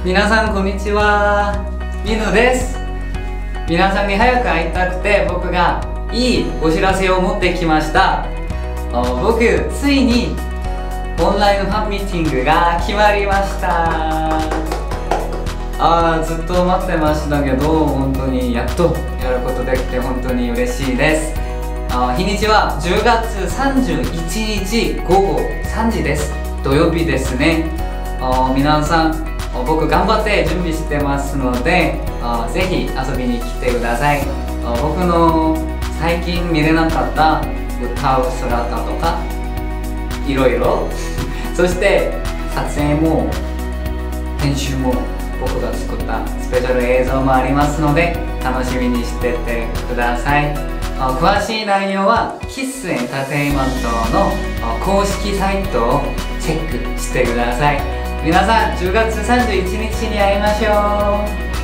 皆さんこんにちは、ミヌです。皆さんに早く会いたくて僕がいいお知らせを持ってきました。僕ついにオンラインファンミーティングが決まりました。ずっと待ってましたけど本当にやっとやることできて本当に嬉しいです。日にちは10月31日午後3時です。土曜日ですね。皆さん僕頑張って準備してますのでぜひ遊びに来てください。僕の最近見れなかった歌う姿とかいろいろそして撮影も編集も僕が作ったスペシャル映像もありますので楽しみにしててください。詳しい内容はキッスエンターテインメントの公式サイトをチェックしてください。皆さん10月31日に会いましょう。